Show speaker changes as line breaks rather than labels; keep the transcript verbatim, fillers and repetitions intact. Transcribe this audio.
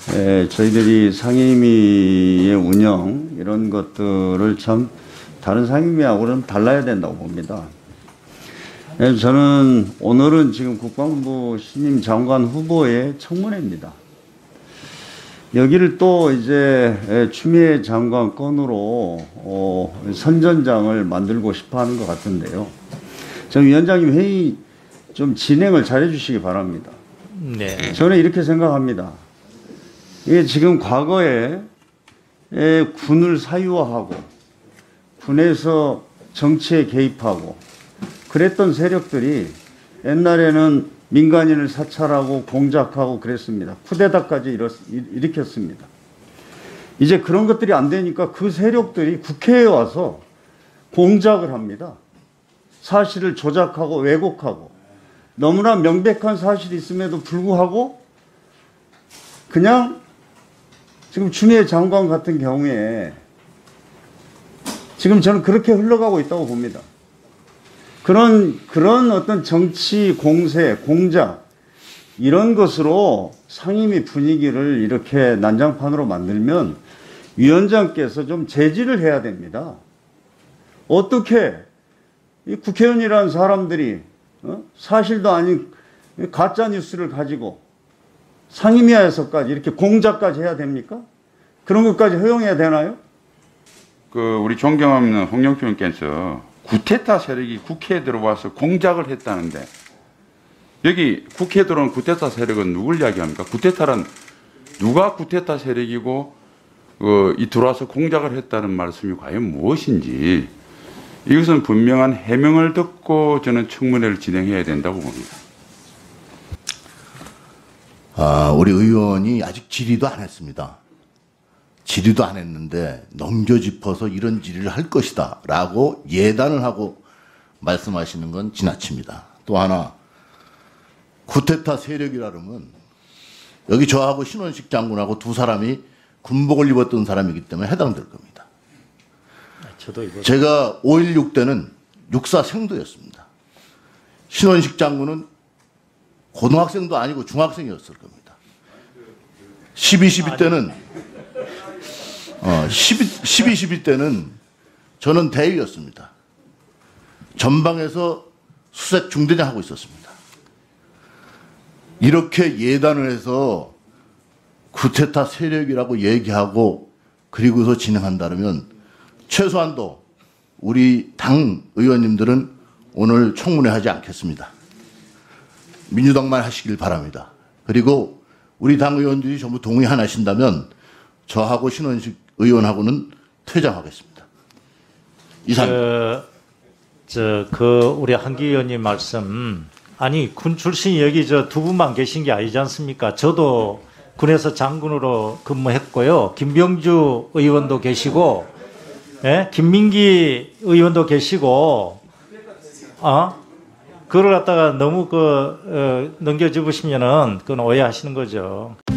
에, 저희들이 상임위의 운영 이런 것들을 참 다른 상임위하고는 달라야 된다고 봅니다. 에, 저는 오늘은 지금 국방부 신임 장관 후보의 청문회입니다. 여기를 또 이제 추미애 장관 건으로 어, 선전장을 만들고 싶어 하는 것 같은데요. 저 위원장님 회의 좀 진행을 잘해 주시기 바랍니다.
네.
저는 이렇게 생각합니다. 이게 지금 과거에 군을 사유화하고 군에서 정치에 개입하고 그랬던 세력들이 옛날에는 민간인을 사찰하고 공작하고 그랬습니다. 쿠데타까지 일으켰습니다. 이제 그런 것들이 안 되니까 그 세력들이 국회에 와서 공작을 합니다. 사실을 조작하고 왜곡하고 너무나 명백한 사실이 있음에도 불구하고 그냥 지금 추미애 장관 같은 경우에 지금 저는 그렇게 흘러가고 있다고 봅니다. 그런, 그런 어떤 정치 공세, 공작, 이런 것으로 상임위 분위기를 이렇게 난장판으로 만들면 위원장께서 좀 제지를 해야 됩니다. 어떻게 이 국회의원이라는 사람들이 어? 사실도 아닌 가짜 뉴스를 가지고 상임위에서까지 이렇게 공작까지 해야 됩니까? 그런 것까지 허용해야 되나요?
그 우리 존경하는 홍영표 의원께서 쿠데타 세력이 국회에 들어와서 공작을 했다는데 여기 국회에 들어온 쿠데타 세력은 누굴 이야기합니까? 쿠데타란 누가 쿠데타 세력이고 어, 이 들어와서 공작을 했다는 말씀이 과연 무엇인지 이것은 분명한 해명을 듣고 저는 청문회를 진행해야 된다고 봅니다.
아, 우리 의원이 아직 질의도 안 했습니다. 질의도 안 했는데 넘겨짚어서 이런 질의를 할 것이다 라고 예단을 하고 말씀하시는 건 지나칩니다. 또 하나 쿠데타 세력이라 그러면 여기 저하고 신원식 장군하고 두 사람이 군복을 입었던 사람이기 때문에 해당될 겁니다.
저도 이거...
제가 오일육 때는 육사 생도였습니다. 신원식 장군은 고등학생도 아니고 중학생이었을 겁니다. 십이 십이 때는 어, 십이 십이 때는 저는 대위였습니다. 전방에서 수색 중대장 하고 있었습니다. 이렇게 예단을 해서 쿠데타 세력이라고 얘기하고 그리고서 진행한다면 최소한도 우리 당 의원님들은 오늘 청문회 하지 않겠습니다. 민주당만 하시길 바랍니다. 그리고 우리 당 의원들이 전부 동의 안 하신다면 저하고 신원식 의원하고는 퇴장하겠습니다. 이상.
저, 저, 그, 우리 한기 의원님 말씀, 아니, 군 출신 여기 저 두 분만 계신 게 아니지 않습니까? 저도 군에서 장군으로 근무했고요. 김병주 의원도 계시고, 예? 김민기 의원도 계시고, 어? 그걸 갖다가 너무 그, 어, 넘겨짚으시면은 그건 오해하시는 거죠.